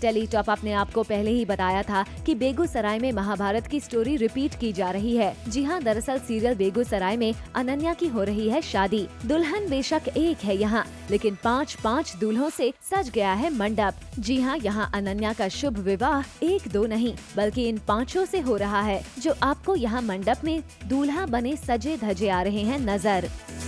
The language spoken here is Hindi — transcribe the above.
टेली टॉप अप ने आपको पहले ही बताया था कि बेगूसराय में महाभारत की स्टोरी रिपीट की जा रही है। जी हाँ, दरअसल सीरियल बेगूसराय में अनन्या की हो रही है शादी। दुल्हन बेशक एक है यहाँ, लेकिन 5-5 दूल्हों से सज गया है मंडप। जी हाँ, यहाँ अनन्या का शुभ विवाह 1-2 नहीं बल्कि इन 5 से हो रहा है, जो आपको यहाँ मंडप में दूल्हा बने सजे धजे आ रहे हैं नजर।